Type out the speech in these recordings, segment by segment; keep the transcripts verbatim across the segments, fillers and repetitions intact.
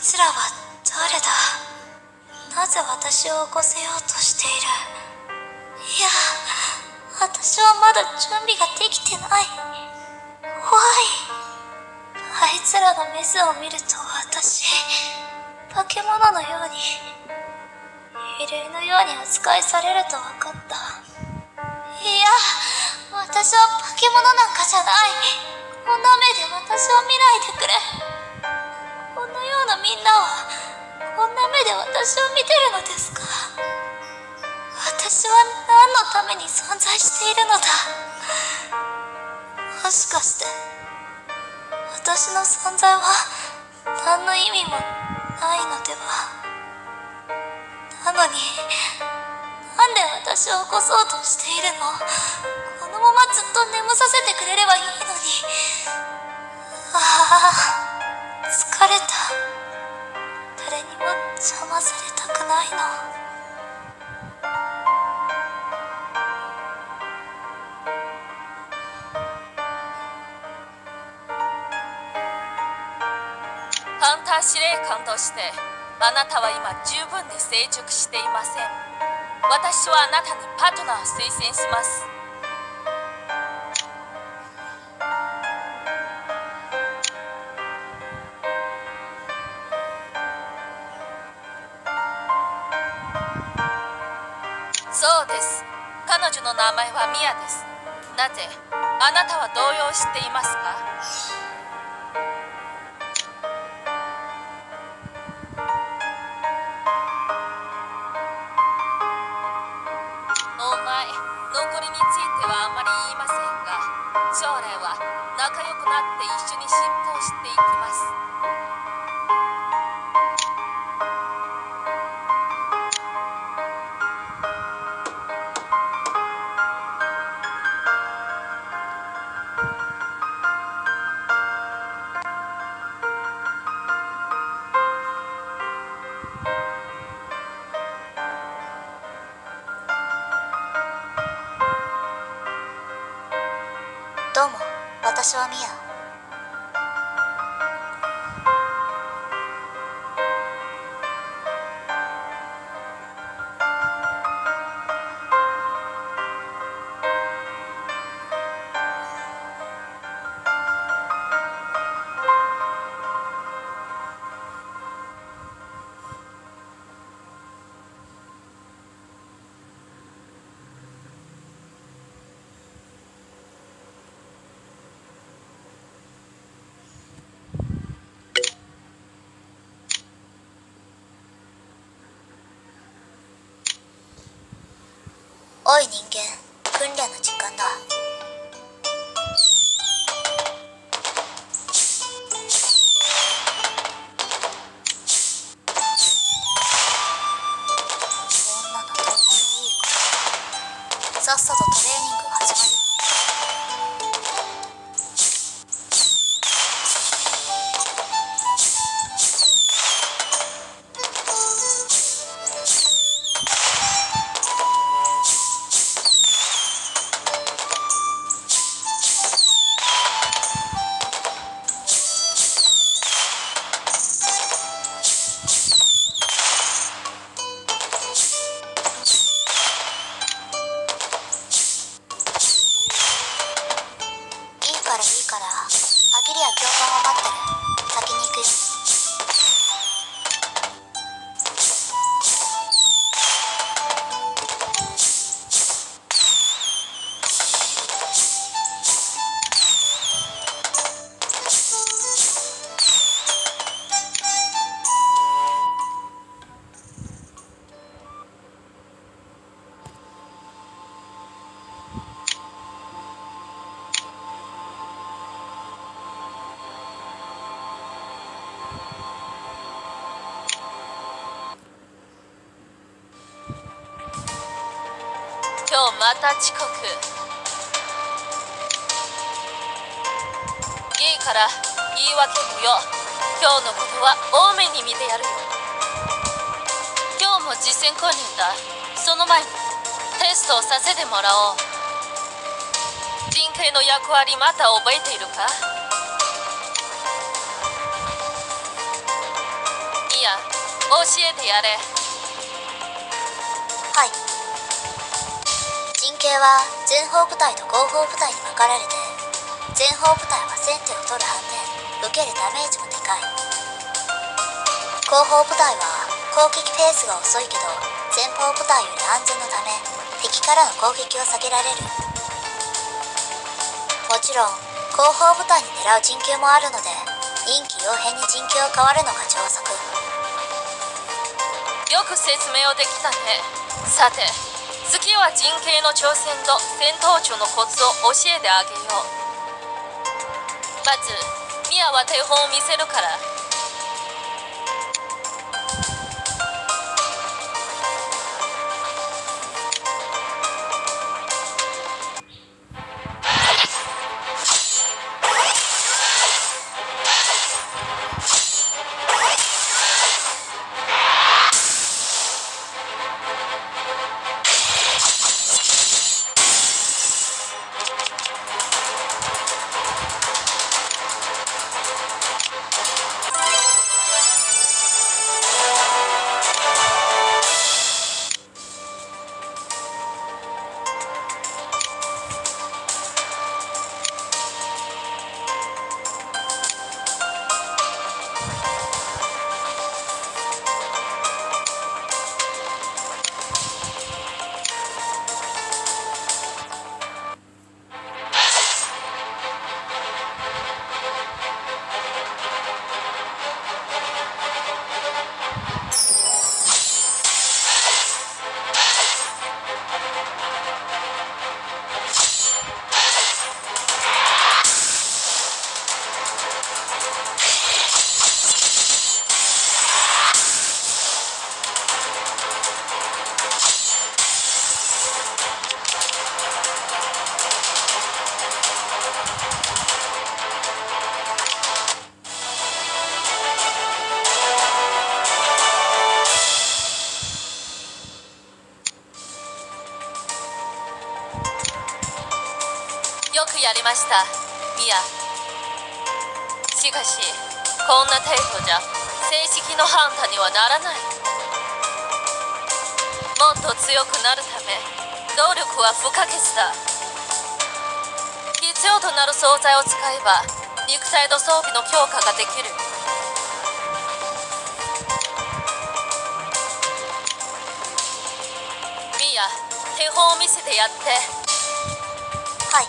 つらは誰だ。なぜ私を起こせようとしている。いや、私はまだ準備ができてない。怖い。あいつらのメスを見ると私、化け物のように、異類のように扱いされると分かった。いや、私は化け物なんかじゃない。こんな目で私を見ないでくれ。このようなみんなはこんな目で私を見てるのですか。私は何のために存在しているのだ。もしかして私の存在は何の意味もないのでは。なのになんで私を起こそうとしているの。このままずっと眠させてくれればいいのに。ああ、疲れた。誰にも邪魔されたくないの。 ハンター司令官としてあなたは今十分に成熟していません。私はあなたにパートナーを推薦します。そうです。彼女の名前はミアです。なぜあなたは動揺していますか。残りについてはあまり言いませんが、将来は仲良くなって一緒に進行していきます。 どうも、私はミア。おい人間、訓練の時間だ。こんなのどうでもいいから、さっさとトレーニングが始まる。 今日また遅刻。いいから言い訳無用。今日のことは多めに見てやるよ。今日も実践訓練だ。その前にテストをさせてもらおう。人形の役割また覚えているか。 教えてやれ。 はい。陣形は前方部隊と後方部隊に分かれて、前方部隊は先手を取る反面受けるダメージもでかい。後方部隊は攻撃ペースが遅いけど前方部隊より安全のため敵からの攻撃を避けられる。もちろん後方部隊に狙う陣形もあるので臨機応変に陣形を変わるのが上策。 よく説明をできたね。さて次は陣形の挑戦と戦闘中のコツを教えてあげよう。まずミアは手本を見せるから。よくやりましたミア。しかしこんな程度じゃ正式のハンターにはならない。もっと強くなるため努力は不可欠だ。必要となる素材を使えば肉体と装備の強化ができる。ミア、手本を見せてやって。 はい。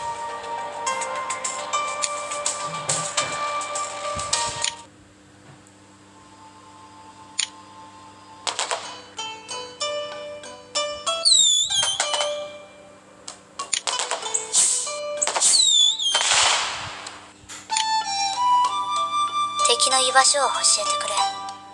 敵の居場所を教えてくれ。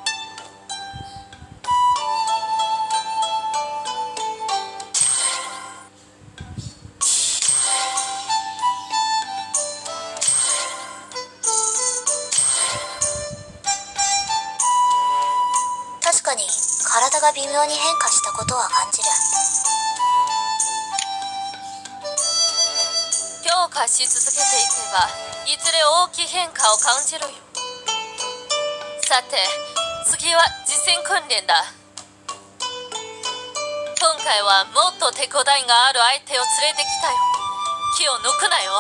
確かに体が微妙に変化したことは感じる。 強化し続けていけばいずれ大きい変化を感じるよ。さて次は実戦訓練だ。今回はもっと手応えがある相手を連れてきたよ。気を抜くなよ。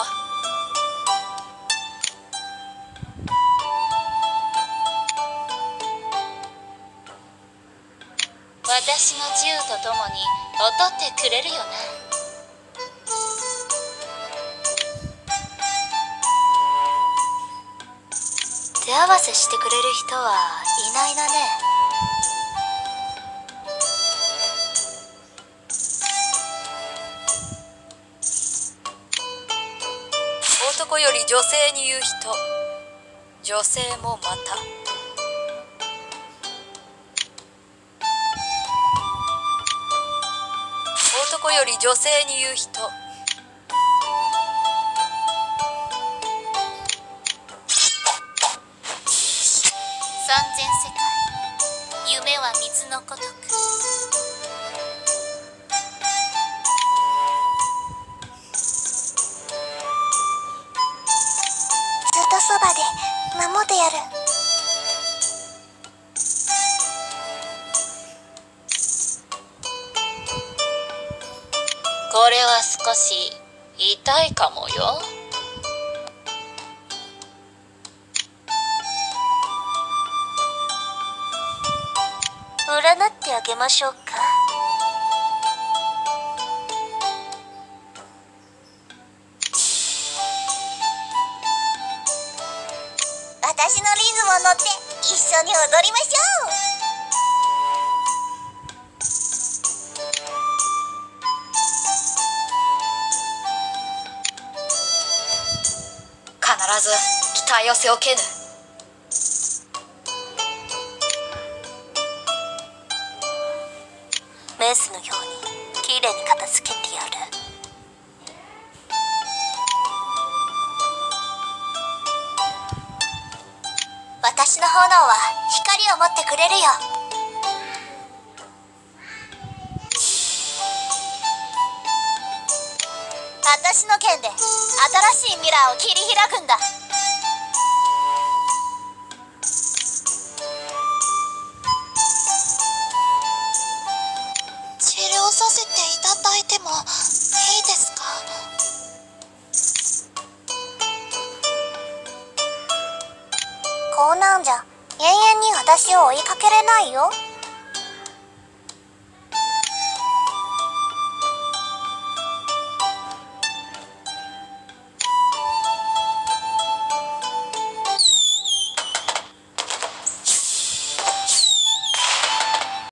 私の銃とともに劣ってくれるよな。 手合わせしてくれる人はいないだね。 男より女性に言う人、女性もまた。男より女性に言う人。 三千世界、夢は水のごとく。 ずっとそばで守ってやる。 少し痛いかもよ。 占ってあげましょうか。私のリズムを乗って一緒に踊りましょう。 必ず期待を背負けぬ。 メスのようにきれいに片付けてやる。私の炎は光を持ってくれるよ。私の剣で新しい未来を切り開くんだ。治療させていただいてもいいですか？こうなんじゃ永遠に私を追いかけれないよ。